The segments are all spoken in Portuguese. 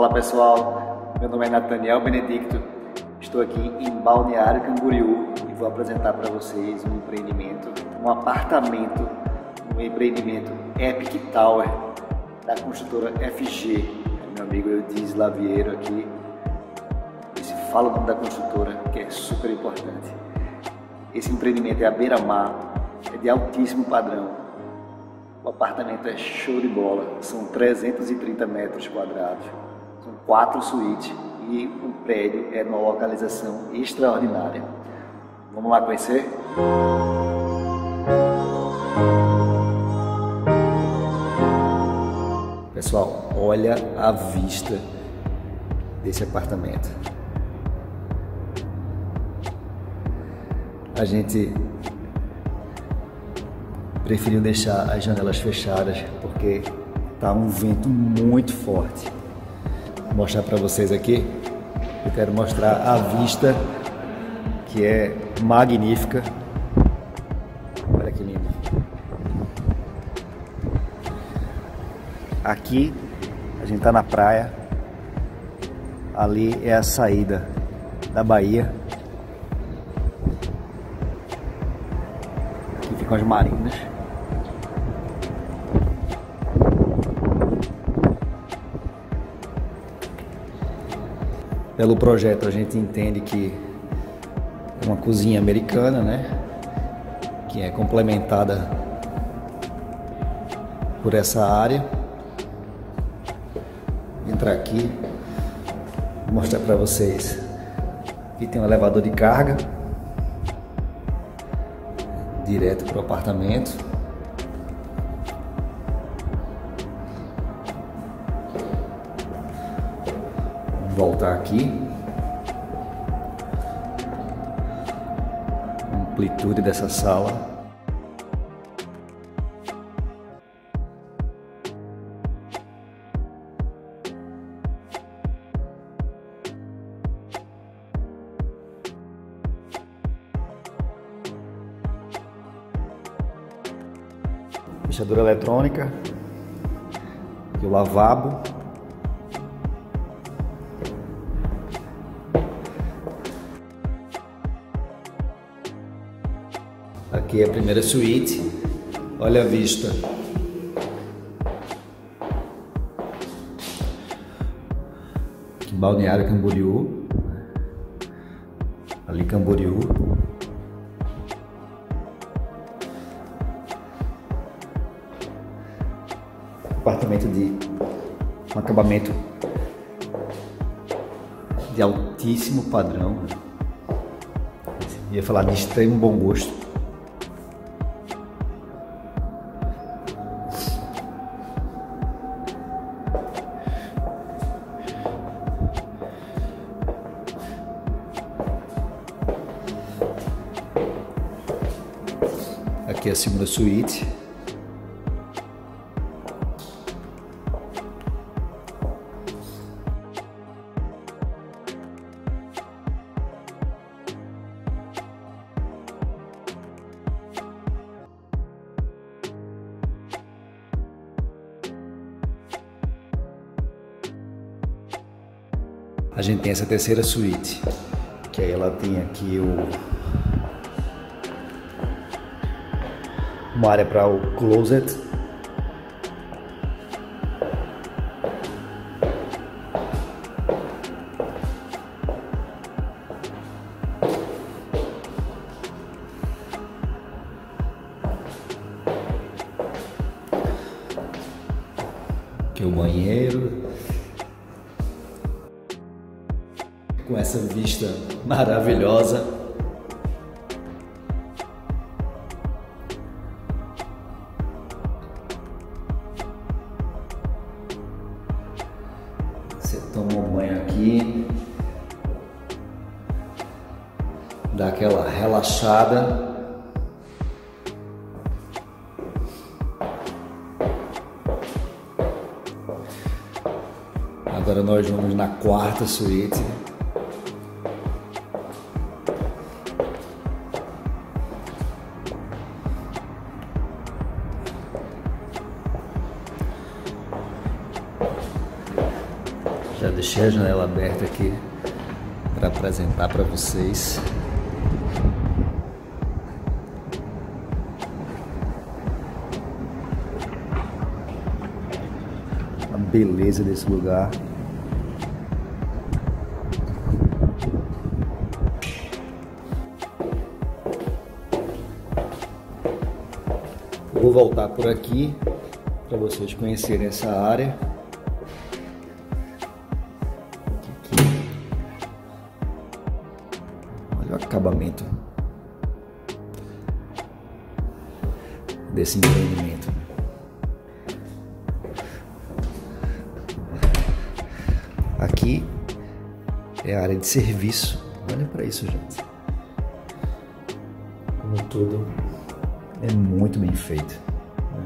Olá pessoal, meu nome é Nathaniel Benedicto, estou aqui em Balneário Camboriú e vou apresentar para vocês um empreendimento, um apartamento, um empreendimento Epic Tower da construtora FG, meu amigo Eudes Lavieiro aqui. E se fala o nome da construtora, que é super importante. Esse empreendimento é à beira-mar, é de altíssimo padrão. O apartamento é show de bola, são 330 metros quadrados, são 4 suítes e o prédio é numa localização extraordinária. Vamos lá conhecer? Pessoal, olha a vista desse apartamento. A gente preferiu deixar as janelas fechadas porque tá um vento muito forte. Vou mostrar para vocês aqui. Eu quero mostrar a vista, que é magnífica. Olha que lindo. Aqui a gente tá na praia. Ali é a saída da Bahia. Aqui ficam as marinas. Pelo projeto a gente entende que é uma cozinha americana, né? Que é complementada por essa área. Vou entrar aqui, vou mostrar para vocês. Aqui tem um elevador de carga direto para o apartamento. Voltar aqui, amplitude dessa sala, fechadura eletrônica e o lavabo. Aqui é a primeira suíte, olha a vista. Aqui Balneário Camboriú, ali Camboriú. Apartamento de um acabamento de altíssimo padrão. Ia falar de extremo bom gosto. Aqui é a segunda suíte. A gente tem essa terceira suíte, que aí ela tem aqui uma área para o closet. Aqui é o banheiro. Com essa vista maravilhosa. Você toma um banho aqui, dá aquela relaxada. Agora nós vamos na quarta suíte. Já deixei a janela aberta aqui para apresentar para vocês. A beleza desse lugar. Vou voltar por aqui para vocês conhecerem essa área. Olha o acabamento desse empreendimento. Aqui é a área de serviço. Olha para isso, gente. Como tudo é muito bem feito, né?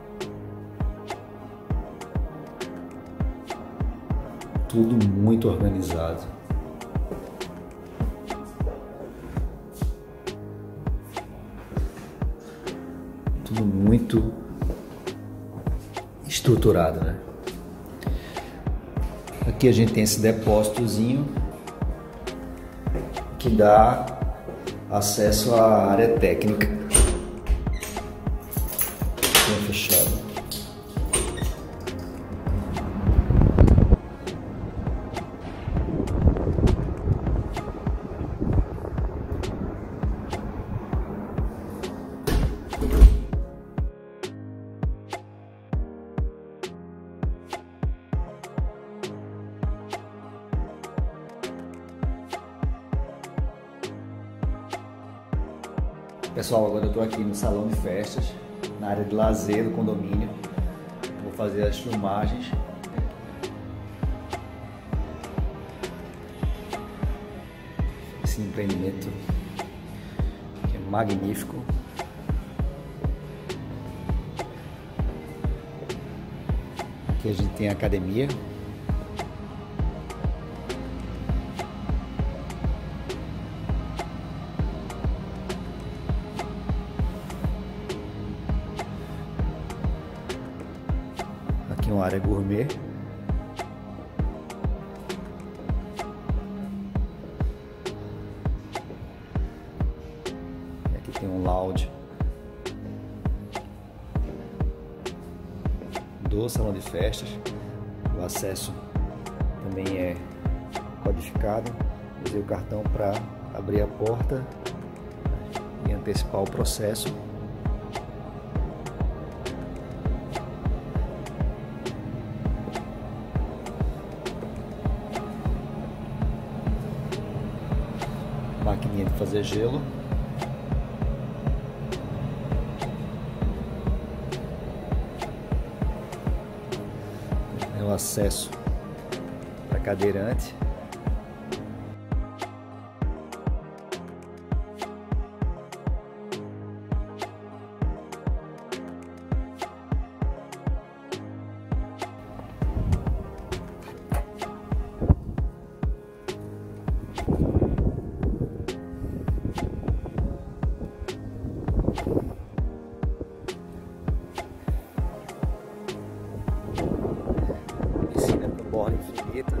Tudo muito organizado. Tudo muito estruturado, né? Aqui a gente tem esse depósitozinho que dá acesso à área técnica. Fechado. Pessoal, agora eu estou aqui no salão de festas, na área de lazer do condomínio. Vou fazer as filmagens. Esse empreendimento que é magnífico. Aqui a gente tem a academia. Aqui uma área gourmet. E aqui tem um lounge do salão de festas. O acesso também é codificado. Usei o cartão para abrir a porta e antecipar o processo. Maquininha de fazer gelo. É o acesso para cadeirante. Borda infinita.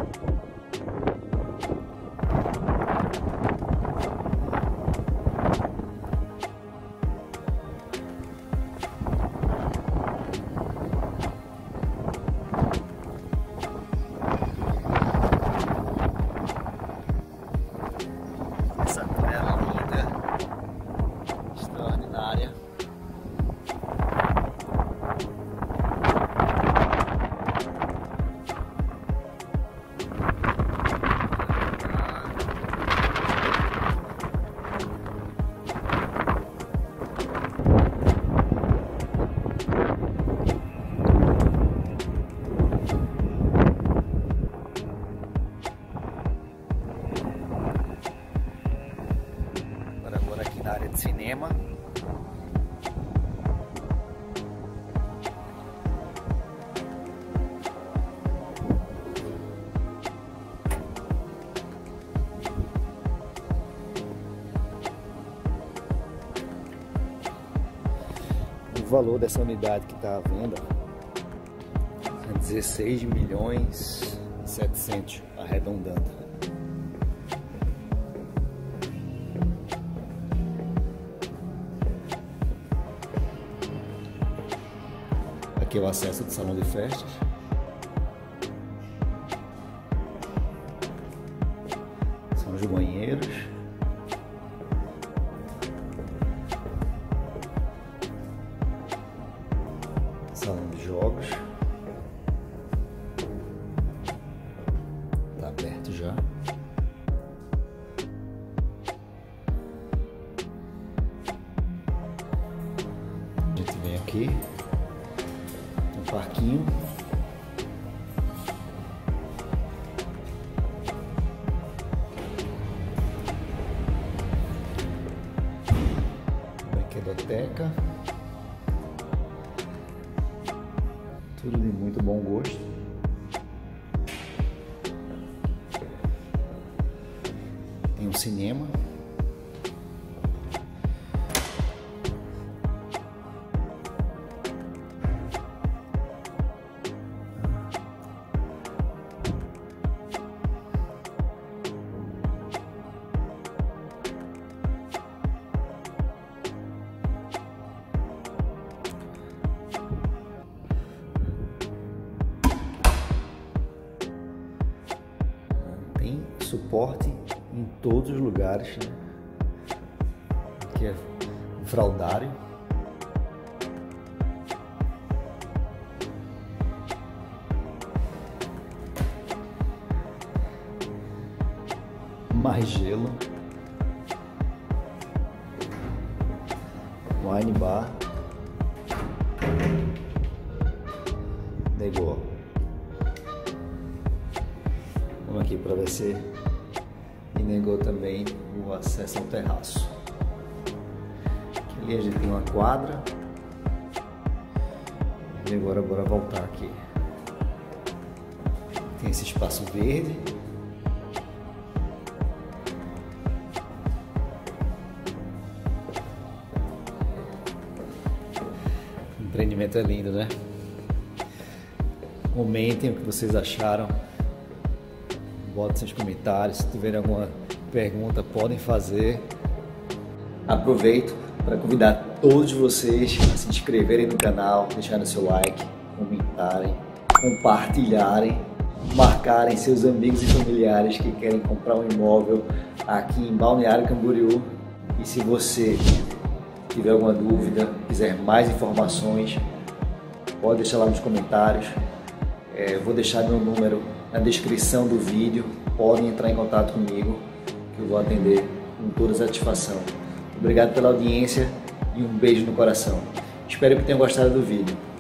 Essa tela linda, extraordinária. Agora aqui na área de cinema. O valor dessa unidade que está à venda é 16 milhões 700 arredondando. Aqui é o acesso do salão de festas. São os banheiros. Salão de jogos. Está aberto já. A gente vem aqui no parquinho. Brinquedoteca. Tudo de muito bom gosto. Tem um cinema. Tem suporte em todos os lugares, né? Aqui é um fraldário. Mais gelo. Wine bar. Negou. Vamos aqui para ver se negou também o acesso ao terraço. Aqui ali a gente tem uma quadra. E agora bora voltar aqui. Tem esse espaço verde. O empreendimento é lindo, né? Comentem o que vocês acharam. Botem seus comentários, se tiverem alguma pergunta podem fazer. Aproveito para convidar todos vocês a se inscreverem no canal, deixarem seu like, comentarem, compartilharem, marcarem seus amigos e familiares que querem comprar um imóvel aqui em Balneário Camboriú. E se você tiver alguma dúvida, quiser mais informações, pode deixar lá nos comentários. Vou deixar meu número na descrição do vídeo, podem entrar em contato comigo que eu vou atender com toda satisfação. Obrigado pela audiência e um beijo no coração. Espero que tenham gostado do vídeo.